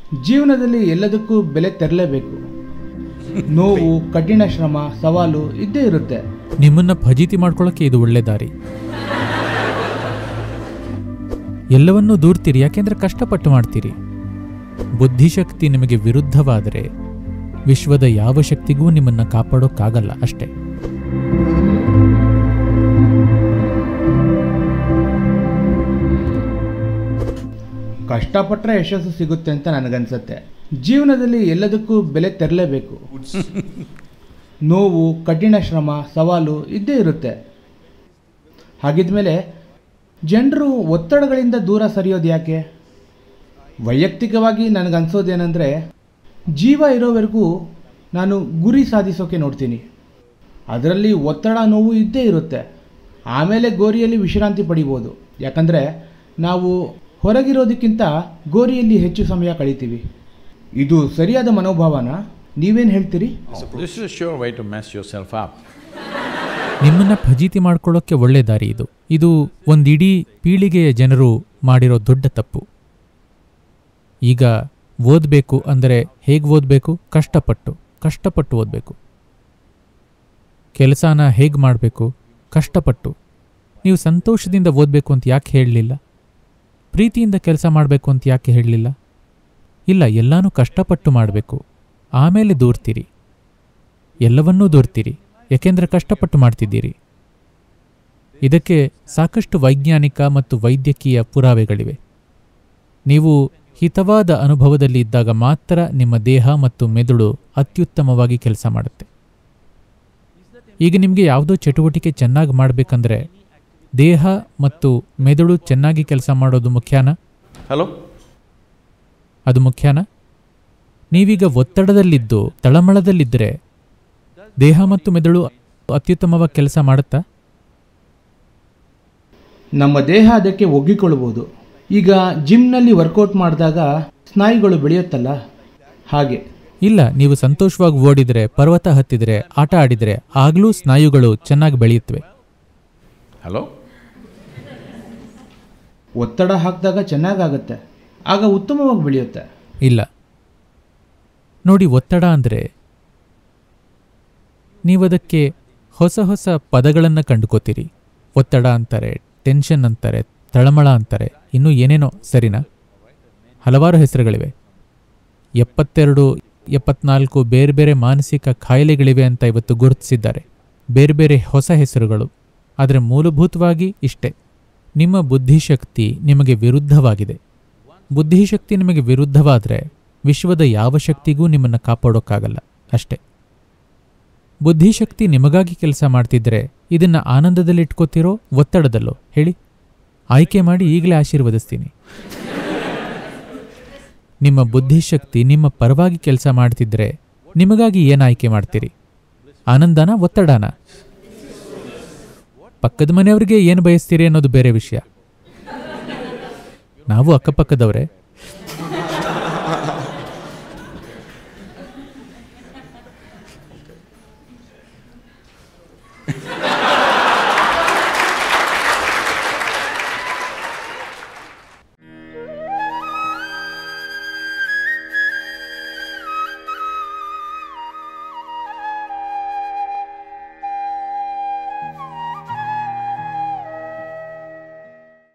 ಜೀವನದಲ್ಲಿ ಎಲ್ಲದಕ್ಕೂ ಬೆಲೆ ತೆರಲೇಬೇಕು. ನೋವು, ಕಠಿಣ ಶ್ರಮ, ಸವಾಲು ಇದ್ದೇ ಇರುತ್ತೆ. ನಿಮ್ಮನ್ನ ಫಜೀತಿ ಮಾಡ್ಕೊಳ್ಳೋಕೆ ಇದು ಒಳ್ಳೆ ದಾರಿ. ಎಲ್ಲವನ್ನೂ ದೂರ್ತೀರಿ ಯಾಕೆಂದ್ರೆ ಕಷ್ಟಪಟ್ಟು ಮಾಡ್ತೀರಿ. ಬುದ್ಧಿಶಕ್ತಿ ನಿಮಗೆ ವಿರುದ್ಧವಾದರೆ ವಿಶ್ವದ ಯಾವ ಶಕ್ತಿಗೂ ನಿಮ್ಮನ್ನ ಕಾಪಾಡೋಕ್ಕಾಗಲ್ಲ ಅಷ್ಟೇ. ಕಷ್ಟಪಟ್ಟರೆ ಯಶಸ್ಸು ಸಿಗುತ್ತೆ ಅಂತ ನನಗನ್ಸುತ್ತೆ. ಜೀವನದಲ್ಲಿ ಎಲ್ಲದಕ್ಕೂ ಬೆಲೆ ತೆರಲೇಬೇಕು. ನೋವು, ಕಠಿಣ ಶ್ರಮ, ಸವಾಲು ಇದ್ದೇ ಇರುತ್ತೆ. ಹಾಗಿದ್ಮೇಲೆ ಜನರು ಒತ್ತಡಗಳಿಂದ ದೂರ ಸರಿಯೋದು ಯಾಕೆ? ವೈಯಕ್ತಿಕವಾಗಿ ನನಗನ್ಸೋದೇನೆಂದರೆ, ಜೀವ ಇರೋವರೆಗೂ ನಾನು ಗುರಿ ಸಾಧಿಸೋಕೆ ನೋಡ್ತೀನಿ. ಅದರಲ್ಲಿ ಒತ್ತಡ, ನೋವು ಇದ್ದೇ ಇರುತ್ತೆ. ಆಮೇಲೆ ಗೋರಿಯಲ್ಲಿ ವಿಶ್ರಾಂತಿ ಪಡಿಬೋದು. ಯಾಕಂದರೆ ನಾವು ಹೊರಗಿರೋದಕ್ಕಿಂತ ಗೋರಿಯಲ್ಲಿ ಹೆಚ್ಚು ಸಮಯ ಕಳೀತೀವಿ. ಇದು ಸರಿಯಾದ ಮನೋಭಾವನ? ನೀವೇನು ಹೇಳ್ತೀರಿ? ನಿಮ್ಮನ್ನ ಫಜೀತಿ ಮಾಡ್ಕೊಳ್ಳೋಕ್ಕೆ ಒಳ್ಳೆ ದಾರಿ ಇದು. ಇದು ಒಂದಿಡೀ ಪೀಳಿಗೆಯ ಜನರು ಮಾಡಿರೋ ದೊಡ್ಡ ತಪ್ಪು. ಈಗ ಓದಬೇಕು ಅಂದರೆ ಹೇಗೆ ಓದಬೇಕು? ಕಷ್ಟಪಟ್ಟು ಓದಬೇಕು. ಕೆಲಸನ ಹೇಗೆ ಮಾಡಬೇಕು? ಕಷ್ಟಪಟ್ಟು. ನೀವು ಸಂತೋಷದಿಂದ ಓದಬೇಕು ಅಂತ ಯಾಕೆ ಹೇಳಲಿಲ್ಲ? ಪ್ರೀತಿಯಿಂದ ಕೆಲಸ ಮಾಡಬೇಕು ಅಂತ ಯಾಕೆ ಹೇಳಲಿಲ್ಲ? ಇಲ್ಲ, ಎಲ್ಲನೂ ಕಷ್ಟಪಟ್ಟು ಮಾಡಬೇಕು. ಆಮೇಲೆ ದೂರ್ತೀರಿ, ಎಲ್ಲವನ್ನೂ ದೂರ್ತೀರಿ, ಯಾಕೆಂದರೆ ಕಷ್ಟಪಟ್ಟು ಮಾಡ್ತಿದ್ದೀರಿ. ಇದಕ್ಕೆ ಸಾಕಷ್ಟು ವೈಜ್ಞಾನಿಕ ಮತ್ತು ವೈದ್ಯಕೀಯ ಪುರಾವೆಗಳಿವೆ. ನೀವು ಹಿತವಾದ ಅನುಭವದಲ್ಲಿ ಇದ್ದಾಗ ಮಾತ್ರ ನಿಮ್ಮ ದೇಹ ಮತ್ತು ಮೆದುಳು ಅತ್ಯುತ್ತಮವಾಗಿ ಕೆಲಸ ಮಾಡುತ್ತೆ. ಈಗ ನಿಮಗೆ ಯಾವುದೋ ಚಟುವಟಿಕೆ ಚೆನ್ನಾಗಿ ಮಾಡಬೇಕಂದ್ರೆ ದೇಹ ಮತ್ತು ಮೆದುಳು ಚೆನ್ನಾಗಿ ಕೆಲಸ ಮಾಡೋದು ಮುಖ್ಯನಾ? ಅದು ಮುಖ್ಯನಾ? ನೀವೀಗ ಒತ್ತಡದಲ್ಲಿದ್ದು ತಳಮಳದಲ್ಲಿದ್ದರೆ ದೇಹ ಮತ್ತು ಮೆದುಳು ಅತ್ಯುತ್ತಮವಾಗಿ ಕೆಲಸ ಮಾಡುತ್ತಾ? ನಮ್ಮ ದೇಹ ಅದಕ್ಕೆ ಒಗ್ಗಿಕೊಳ್ಳಬಹುದು. ಈಗ ಜಿಮ್ನಲ್ಲಿ ವರ್ಕೌಟ್ ಮಾಡಿದಾಗ ಸ್ನಾಯುಗಳು ಬೆಳೆಯುತ್ತಲ್ಲ, ಹಾಗೆ. ಇಲ್ಲ, ನೀವು ಸಂತೋಷವಾಗಿ ಓಡಿದರೆ, ಪರ್ವತ ಹತ್ತಿದರೆ, ಆಟ ಆಡಿದರೆ ಆಗಲೂ ಸ್ನಾಯುಗಳು ಚೆನ್ನಾಗಿ ಬೆಳೆಯುತ್ತವೆ. ಒತ್ತಡ ಹಾಕಿದಾಗ ಚೆನ್ನಾಗಾಗುತ್ತೆ, ಆಗ ಉತ್ತಮವಾಗಿ ಬೆಳೆಯುತ್ತೆ. ಇಲ್ಲ ನೋಡಿ, ಒತ್ತಡ ಅಂದರೆ ನೀವದಕ್ಕೆ ಹೊಸ ಹೊಸ ಪದಗಳನ್ನು ಕಂಡುಕೋತೀರಿ. ಒತ್ತಡ ಅಂತಾರೆ, ಟೆನ್ಷನ್ ಅಂತಾರೆ, ತಳಮಳ ಅಂತಾರೆ, ಇನ್ನೂ ಏನೇನೋ. ಸರಿನಾ? ಹಲವಾರು ಹೆಸರುಗಳಿವೆ. 72, 74 ಬೇರೆ ಬೇರೆ ಮಾನಸಿಕ ಕಾಯಿಲೆಗಳಿವೆ ಅಂತ ಇವತ್ತು ಗುರುತಿಸಿದ್ದಾರೆ. ಬೇರೆ ಬೇರೆ ಹೊಸ ಹೆಸರುಗಳು. ಆದರೆ ಮೂಲಭೂತವಾಗಿ ಇಷ್ಟೇ, ನಿಮ್ಮ ಬುದ್ಧಿಶಕ್ತಿ ನಿಮಗೆ ವಿರುದ್ಧವಾಗಿದೆ. ಬುದ್ಧಿಶಕ್ತಿ ನಿಮಗೆ ವಿರುದ್ಧವಾದರೆ ವಿಶ್ವದ ಯಾವ ಶಕ್ತಿಗೂ ನಿಮ್ಮನ್ನು ಕಾಪಾಡೋಕ್ಕಾಗಲ್ಲ ಅಷ್ಟೇ. ಬುದ್ಧಿಶಕ್ತಿ ನಿಮಗಾಗಿ ಕೆಲಸ ಮಾಡ್ತಿದ್ರೆ ಇದನ್ನ ಆನಂದದಲ್ಲಿಟ್ಕೋತಿರೋ ಒತ್ತಡದಲ್ಲೋ ಹೇಳಿ? ಆಯ್ಕೆ ಮಾಡಿ, ಈಗಲೇ ಆಶೀರ್ವದಿಸ್ತೀನಿ. ನಿಮ್ಮ ಬುದ್ಧಿಶಕ್ತಿ ನಿಮ್ಮ ಪರವಾಗಿ ಕೆಲಸ ಮಾಡ್ತಿದ್ರೆ ನಿಮಗಾಗಿ ಏನು ಆಯ್ಕೆ ಮಾಡ್ತೀರಿ? ಆನಂದನ, ಒತ್ತಡನ? ಪಕ್ಕದ ಮನೆಯವರಿಗೆ ಏನು ಬಯಸ್ತೀರಿ ಅನ್ನೋದು ಬೇರೆ ವಿಷಯ. ನಾವು ಅಕ್ಕಪಕ್ಕದವರೇ.